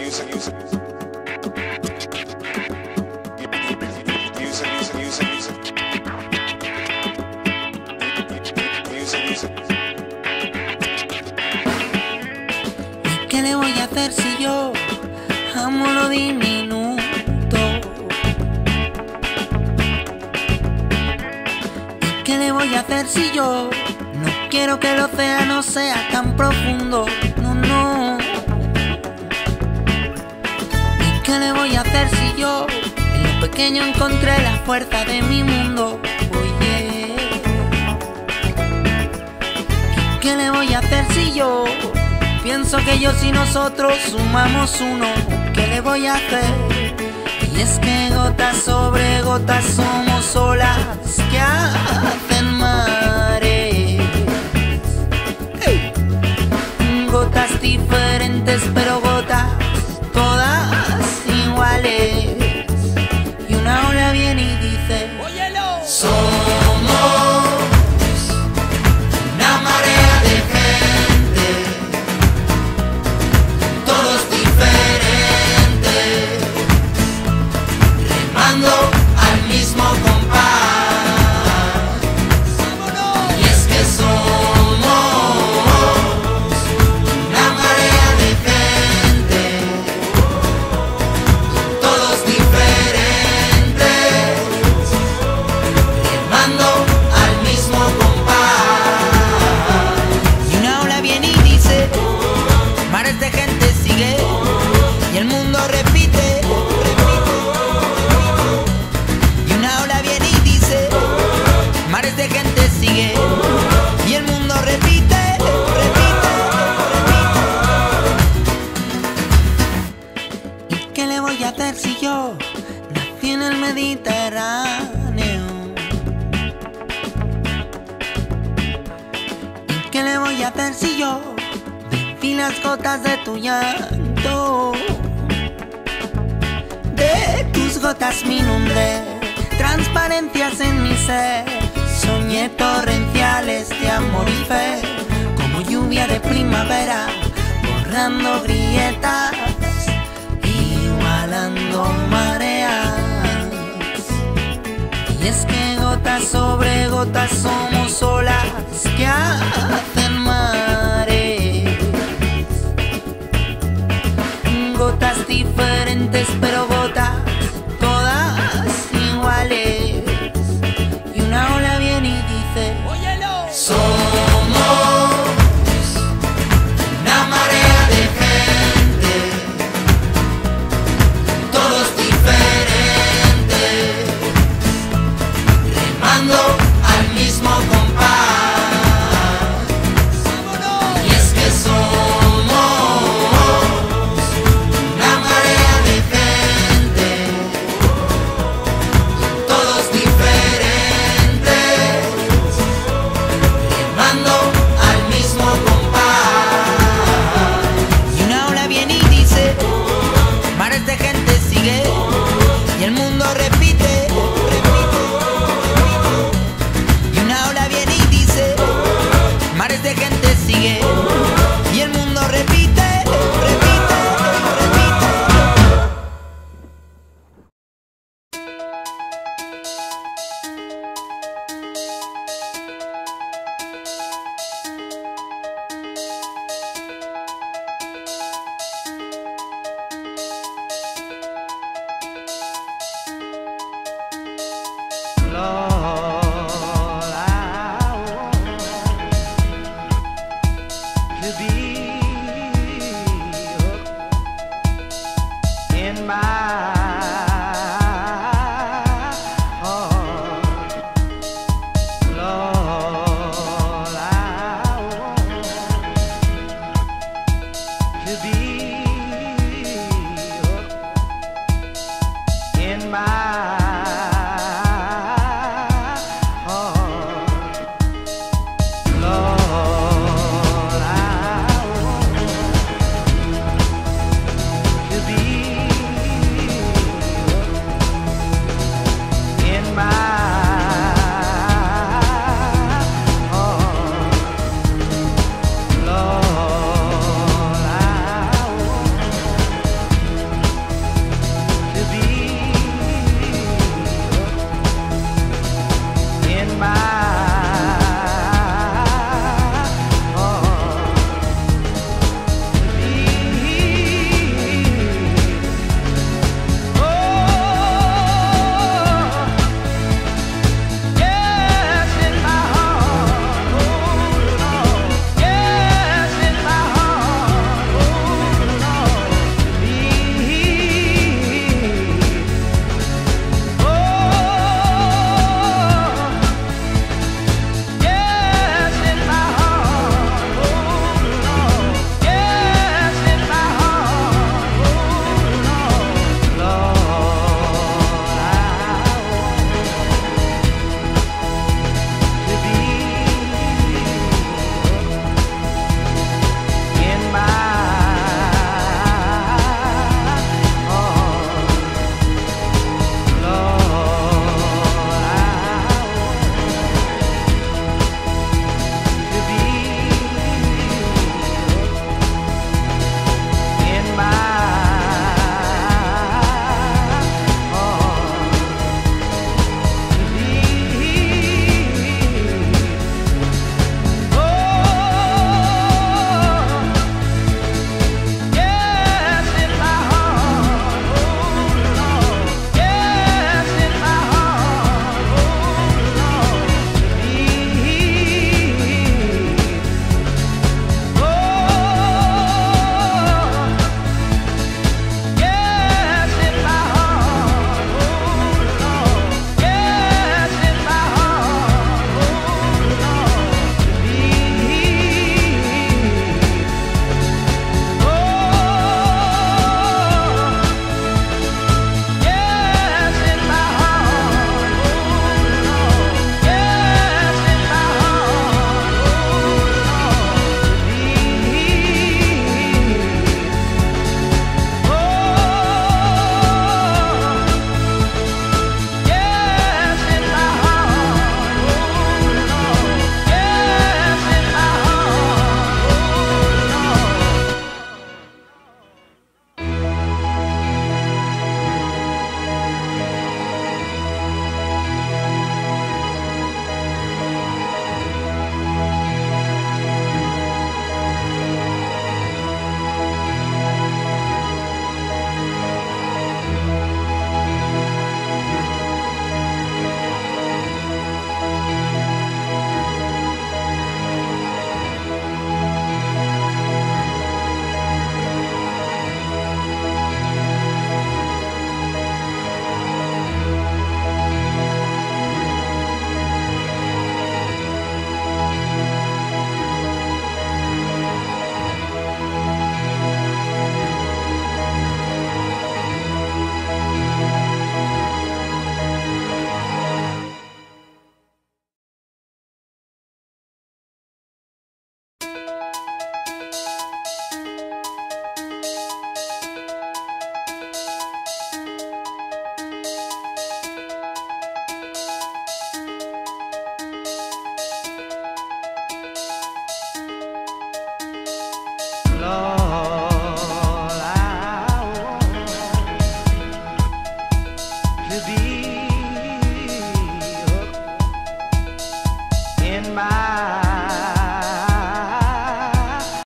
¿Qué le voy a hacer si yo amo lo diminuto? ¿Y qué le voy a hacer si yo no quiero que el océano sea tan profundo? No, no. ¿Y qué le voy a hacer si yo en lo pequeño encontré la fuerza de mi mundo? Oye, ¿y qué le voy a hacer si yo pienso que ellos y nosotros sumamos uno? ¿Qué le voy a hacer? Y es que gotas sobre gotas somos olas que hacen mares. ¡Hey! Gotas diferentes pero gotas todas iguales. Y una ola viene y dice: ¡óyelo! Somos una marea de gente, todos diferentes, remando al mismo compás. Y es que somos una marea de gente, todos diferentes, remando al mismo compás. Y una ola viene y dice: mares de gente sigue, y el mundo repite, repite. Y una ola viene y dice: mares de gente sigue, y el mundo repite, repite, repite. ¿Y qué le voy a hacer si yo nací en el Mediterráneo? ¿Y qué le voy a hacer si yo vencí las gotas de tu llanto? De tus gotas me inundé, transparencias en mi ser, soñé torrenciales de amor y fe, como lluvia de primavera, borrando grietas, igualando mareas. Y es que gotas sobre gotas somos olas que hacen mares. Gotas diferentes pero gotas todas iguales. Y una ola viene y dice: ¡óyelo! Somos una marea de gente, todos diferentes, remando al mismo compás. love.